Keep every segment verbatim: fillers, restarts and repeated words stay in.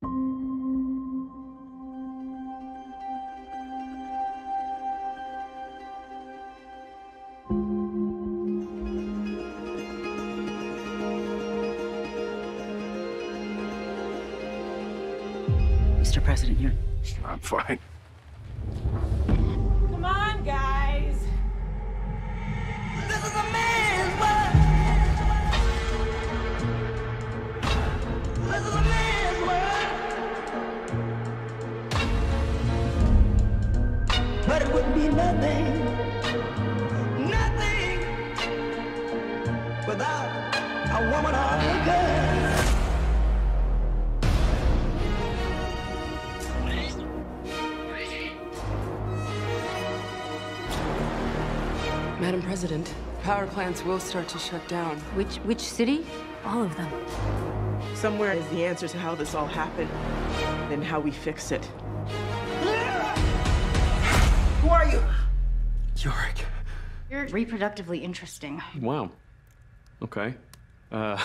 Mister President, you're... I'm fine. Come on, guys. This is a man's world. This is a man's world. But it would be nothing, nothing without a woman or a girl. Madam President, power plants will start to shut down. Which, which city? All of them. Somewhere is the answer to how this all happened and how we fix it. Who are you? Yorick. You're reproductively interesting. Wow. Okay. Uh...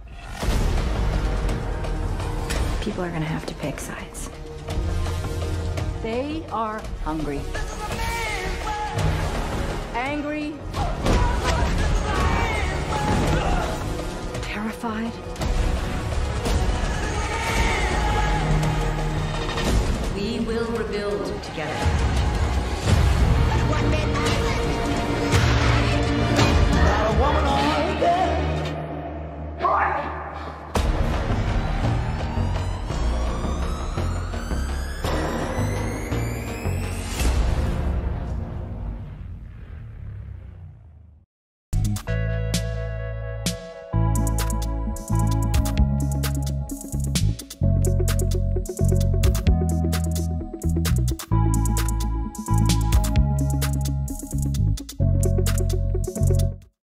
People are gonna have to pick sides. They are hungry. Angry. Terrified.